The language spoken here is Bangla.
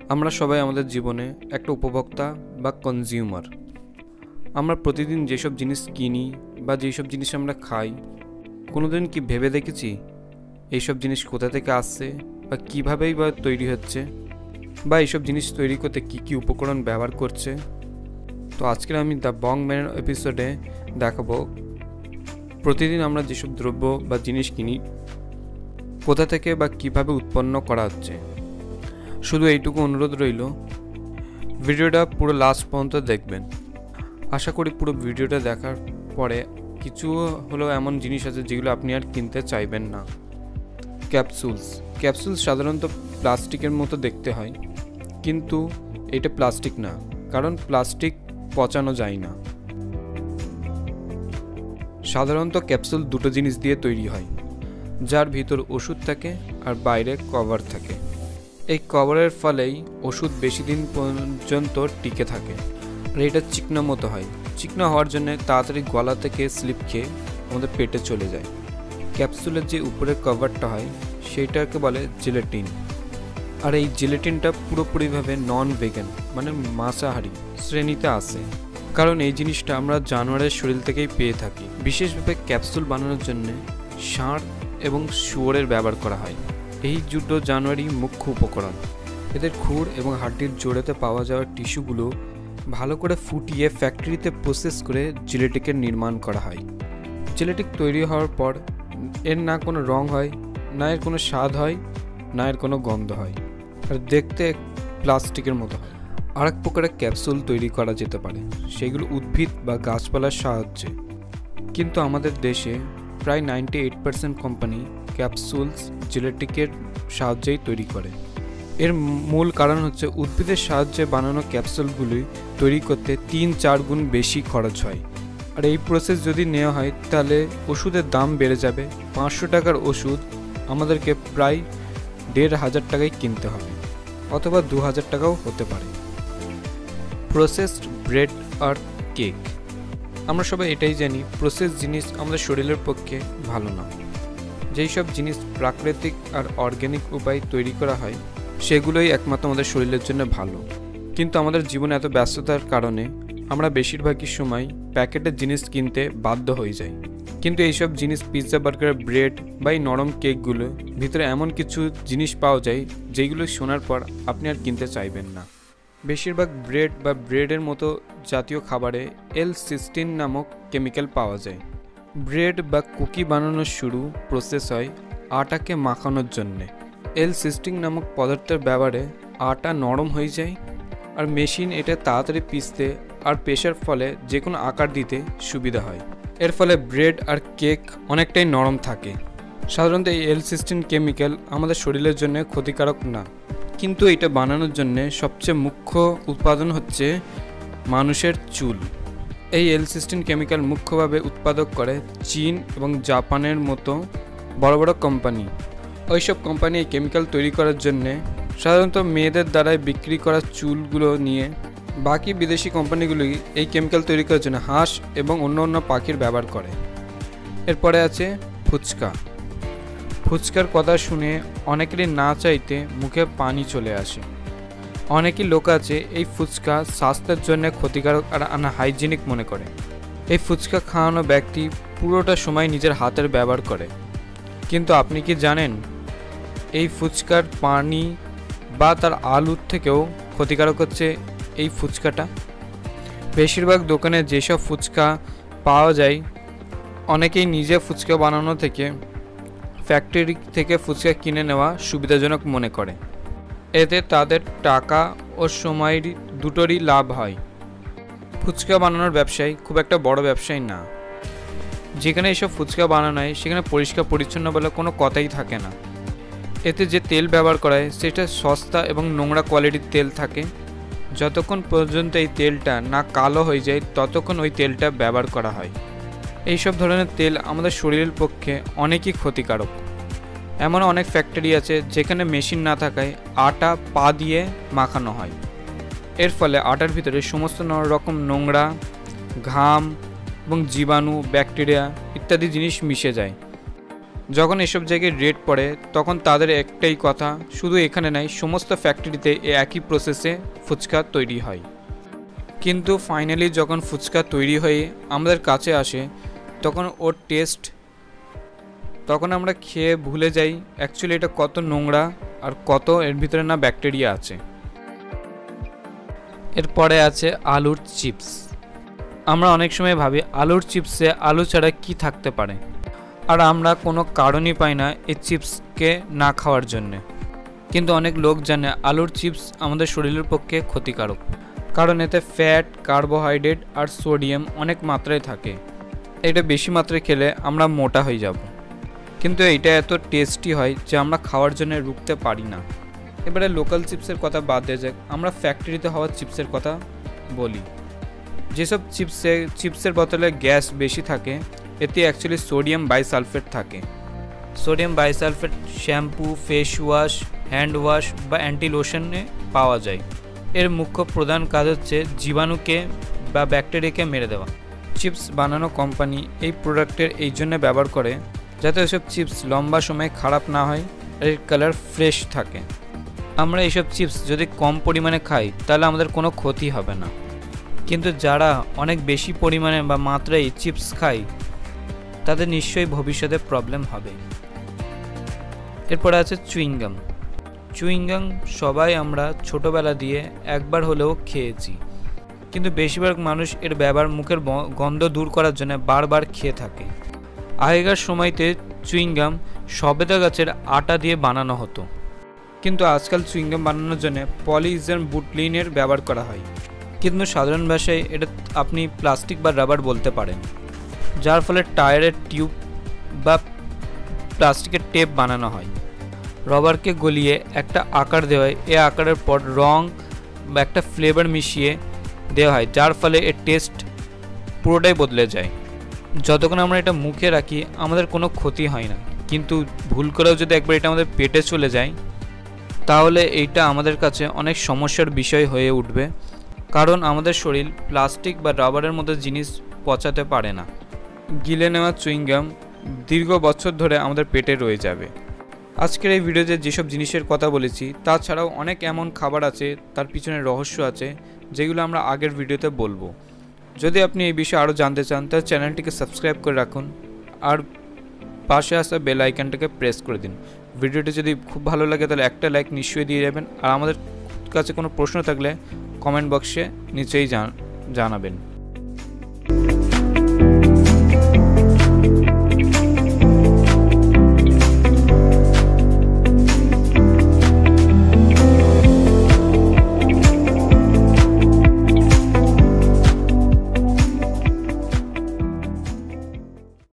আমরা সবাই আমাদের জীবনে একটা উপভোক্তা বা কনজিউমার। আমরা প্রতিদিন যেসব জিনিস কিনি বা যেসব জিনিস আমরা খাই, কোনোদিন কি ভেবে দেখেছি এইসব জিনিস কোথা থেকে আসছে বা কীভাবেই বা তৈরি হচ্ছে, বা এইসব জিনিস তৈরি করতে কী কী উপকরণ ব্যবহার করছে? তো আজকের আমি দ্য বং ম্যানের এপিসোডে দেখাবো প্রতিদিন আমরা যেসব দ্রব্য বা জিনিস কিনি কোথা থেকে বা কীভাবে উৎপন্ন করা হচ্ছে। শুধু এইটুকু অনুরোধ রইল, ভিডিওটা পুরো লাস্ট পর্যন্ত দেখবেন। আশা করি পুরো ভিডিওটা দেখার পরে কিছু হলো এমন জিনিস আছে যেগুলো আপনি আর কিনতে চাইবেন না। ক্যাপসুলস সাধারণত প্লাস্টিকের মতো দেখতে হয়, কিন্তু এটা প্লাস্টিক না, কারণ প্লাস্টিক পচানো যায় না। সাধারণত ক্যাপসুল দুটো জিনিস দিয়ে তৈরি হয়, যার ভিতর ওষুধ থাকে আর বাইরে কভার থাকে। এই কভারের ফলেই ওষুধ বেশি দিন পর্যন্ত টিকে থাকে, আর এটা চিকনা মতো হয়। চিকনা হওয়ার জন্য তাড়াতাড়ি গলা থেকে স্লিপ খেয়ে আমাদের পেটে চলে যায়। ক্যাপসুলের যে উপরের কভারটা হয় সেইটাকে বলে জেলেটিন, আর এই জেলেটিনটা পুরোপুরিভাবে নন ভেগান মানে মাংসাহারি শ্রেণীতে আসে, কারণ এই জিনিসটা আমরা জানোয়ারের শরীর থেকেই পেয়ে থাকি। বিশেষভাবে ক্যাপসুল বানানোর জন্য ষাঁড় এবং শুয়োরের ব্যবহার করা হয়। এই দুটো জানোয়ারই মুখ্য উপকরণ। এদের খুর এবং হাড্ডির জোড়াতে পাওয়া যাওয়া টিস্যুগুলো ভালো করে ফুটিয়ে ফ্যাক্টরিতে প্রসেস করে জেলেটিকের নির্মাণ করা হয়। জেলেটিক তৈরি হওয়ার পর এর না কোনো রং হয়, না এর কোনো স্বাদ হয়, না এর কোনো গন্ধ হয়, আর দেখতে প্লাস্টিকের মতো হয়। আর এক প্রকারের ক্যাপসুল তৈরি করা যেতে পারে, সেগুলো উদ্ভিদ বা গাছপালার সাহায্যে। কিন্তু আমাদের দেশে প্রায় 98% কোম্পানি ক্যাপসুলস জেলেটিকের সাহায্যেই তৈরি করে। এর মূল কারণ হচ্ছে উদ্ভিদের সাহায্যে বানানো ক্যাপসুলগুলি তৈরি করতে 3-4 গুণ বেশি খরচ হয়, আর এই প্রসেস যদি নেওয়া হয় তাহলে ওষুধের দাম বেড়ে যাবে। 500 টাকার ওষুধ আমাদেরকে প্রায় 1,500 টাকায় কিনতে হবে, অথবা 2,000 টাকাও হতে পারে। প্রসেসড ব্রেড আর কেক, আমরা সবাই এটাই জানি প্রসেস জিনিস আমাদের শরীরের পক্ষে ভালো না। যেই সব জিনিস প্রাকৃতিক আর অর্গ্যানিক উপায়ে তৈরি করা হয় সেগুলোই একমাত্র আমাদের শরীরের জন্য ভালো। কিন্তু আমাদের জীবনে এত ব্যস্ততার কারণে আমরা বেশিরভাগই সময় প্যাকেটের জিনিস কিনতে বাধ্য হয়ে যাই। কিন্তু এইসব জিনিস পিৎজা, বার্গার, ব্রেড বা এই নরম কেকগুলো ভিতরে এমন কিছু জিনিস পাওয়া যায় যেগুলো শোনার পর আপনি আর কিনতে চাইবেন না। বেশিরভাগ ব্রেড বা ব্রেডের মতো জাতীয় খাবারে L-cysteine নামক কেমিক্যাল পাওয়া যায়। ব্রেড বা কুকি বানানোর শুরু প্রসেস হয় আটাকে মাখানোর জন্যে। L-cysteine নামক পদার্থের ব্যবহারে আটা নরম হয়ে যায়, আর মেশিন এটা তাড়াতাড়ি পিষতে আর পেশার ফলে যে কোনো আকার দিতে সুবিধা হয়। এর ফলে ব্রেড আর কেক অনেকটাই নরম থাকে। সাধারণত এই L-cysteine কেমিক্যাল আমাদের শরীরের জন্য ক্ষতিকারক না, কিন্তু এটা বানানোর জন্য সবচেয়ে মুখ্য উৎপাদন হচ্ছে মানুষের চুল। এই L-cysteine কেমিক্যাল মুখ্যভাবে উৎপাদক করে চীন এবং জাপানের মতো বড় বড় কোম্পানি। ওইসব কোম্পানি এই কেমিক্যাল তৈরি করার জন্যে সাধারণত মেয়েদের দ্বারাই বিক্রি করা চুলগুলো নিয়ে বাকি বিদেশি কোম্পানিগুলি এই কেমিক্যাল তৈরি করার জন্য হাঁস এবং অন্য পাখির ব্যবহার করে। এরপরে আছে ফুচকা। ফুচকার কথা শুনে অনেকেরই না চাইতে মুখে পানি চলে আসে। অনেকই লোক আছে এই ফুচকা স্বাস্থ্যের জন্য ক্ষতিকারক আর আনহাইজিনিক মনে করে। এই ফুচকা খাওয়ানো ব্যক্তি পুরোটা সময় নিজের হাতের ব্যবহার করে, কিন্তু আপনি কি জানেন এই ফুচকার পানি বা তার আলুর থেকেও ক্ষতিকারক হচ্ছে এই ফুচকাটা। বেশিরভাগ দোকানে যেসব ফুচকা পাওয়া যায় অনেকেই নিজে ফুচকা বানানো থেকে ফ্যাক্টরি থেকে ফুচকা কিনে নেওয়া সুবিধাজনক মনে করে। এতে তাদের টাকা ও সময় দুটোরই লাভ হয়। ফুচকা বানানোর ব্যবসায় খুব একটা বড় ব্যবসায় না। যেখানে এইসব ফুচকা বানানো হয় সেখানে পরিষ্কার পরিচ্ছন্ন বলে কোনো কথাই থাকে না। এতে যে তেল ব্যবহার করা হয় সেটা সস্তা এবং নোংরা কোয়ালিটির তেল থাকে। যতক্ষণ পর্যন্ত এই তেলটা না কালো হয়ে যায় ততক্ষণ ওই তেলটা ব্যবহার করা হয়। এইসব ধরনের তেল আমাদের শরীরের পক্ষে অনেকই ক্ষতিকারক। এমন অনেক ফ্যাক্টরি আছে যেখানে মেশিন না থাকায় আটা পা দিয়ে মাখানো হয়। এর ফলে আটার ভিতরে সমস্ত রকম নোংরা, ঘাম এবং জীবাণু, ব্যাকটেরিয়া ইত্যাদি জিনিস মিশে যায়। যখন এসব জায়গায় রেড পড়ে তখন তাদের একটাই কথা, শুধু এখানে নাই, সমস্ত ফ্যাক্টরিতে একই প্রসেসে ফুচকা তৈরি হয়। কিন্তু ফাইনালি যখন ফুচকা তৈরি হয়ে আমাদের কাছে আসে তখন ওর টেস্ট, তখন আমরা খেয়ে ভুলে যাই অ্যাকচুয়ালি এটা কত নোংরা আর কত এর ভিতরে না ব্যাকটেরিয়া আছে। এরপরে আছে আলুর চিপস। আমরা অনেক সময় ভাবি আলুর চিপসে আলু ছাড়া কি থাকতে পারে, আর আমরা কোনো কারণই পাই না এই চিপসকে না খাওয়ার জন্যে। কিন্তু অনেক লোক জানে আলুর চিপস আমাদের শরীরের পক্ষে ক্ষতিকারক, কারণ এতে ফ্যাট, কার্বোহাইড্রেট আর সোডিয়াম অনেক মাত্রায় থাকে। এটা বেশি মাত্রায় খেলে আমরা মোটা হয়ে যাব। কিন্তু এইটা এত টেস্টি হয় যে আমরা খাওয়ার জন্য রুখতে পারি না। এবারে লোকাল চিপসের কথা বাদ দিয়ে যাক, আমরা ফ্যাক্টরিতে হওয়া চিপসের কথা বলি। যেসব চিপসের বোতলে গ্যাস বেশি থাকে এতে অ্যাকচুয়ালি সোডিয়াম বাইসালফেট থাকে। Sodium bisulphate shampoo, face wash, hand wash বা অ্যান্টি লোশনে পাওয়া যায়। এর মুখ্য প্রধান কাজ হচ্ছে জীবাণুকে বা ব্যাকটেরিয়াকে মেরে দেওয়া। চিপস বানানো কোম্পানি এই প্রোডাক্টের এই জন্য ব্যবহার করে যাতে ওইসব চিপস লম্বা সময় খারাপ না হয় আর এর কালার ফ্রেশ থাকে। আমরা এইসব চিপস যদি কম পরিমাণে খাই তাহলে আমাদের কোনো ক্ষতি হবে না, কিন্তু যারা অনেক বেশি পরিমাণে বা মাত্রায় চিপস খায় তাদের নিশ্চয়ই ভবিষ্যতে প্রবলেম হবে। এরপরে আছে চুইংগাম। চুইংগাম সবাই আমরা ছোটোবেলা দিয়ে একবার হলেও খেয়েছি, কিন্তু বেশিরভাগ মানুষ এর ব্যবহার মুখের গন্ধ দূর করার জন্য বারবার খেয়ে থাকে। আগেকার সময়তে চুইংগাম সবেদা গাছের আটা দিয়ে বানানো হতো, কিন্তু আজকাল চুইংগাম বানানোর জন্য পলিইথিলিন বুটলিনের ব্যবহার করা হয়। কিন্তু সাধারণ ভাষায় এটা আপনি প্লাস্টিক বা রাবার বলতে পারেন, যার ফলে টায়ারের টিউব বা প্লাস্টিকের টেপ বানানো হয়। রবারকে গলিয়ে একটা আকার দেওয়া হয়, এ আকারের পর রং বা একটা ফ্লেভার মিশিয়ে দেওয়া হয়, যার ফলে এর টেস্ট পুরোটাই বদলে যায়। যতক্ষণ আমরা এটা মুখে রাখি আমাদের কোনো ক্ষতি হয় না, কিন্তু ভুল করেও যদি একবার এটা আমাদের পেটে চলে যায় তাহলে এইটা আমাদের কাছে অনেক সমস্যার বিষয় হয়ে উঠবে, কারণ আমাদের শরীর প্লাস্টিক বা রাবারের মতো জিনিস পচাতে পারে না। গিলে নেওয়া চুইংগাম দীর্ঘ বছর ধরে আমাদের পেটে রয়ে যাবে। আজকের এই ভিডিওতে যেসব জিনিসের কথা বলেছি তাছাড়াও অনেক এমন খাবার আছে, তার পিছনে রহস্য আছে, যেগুলো আমরা আগের ভিডিওতে বলবো। যদি আপনি এই বিষয়ে আরও জানতে চান তাহলে চ্যানেলটিকে সাবস্ক্রাইব করে রাখুন আর পাশে আসা বেল আইকনটাকে প্রেস করে দিন। ভিডিওটি যদি খুব ভালো লাগে তাহলে একটা লাইক নিশ্চয়ই দিয়ে যাবেন, আর আমাদের কাছে কোনো প্রশ্ন থাকলে কমেন্ট বক্সে নিচেই জানাবেন।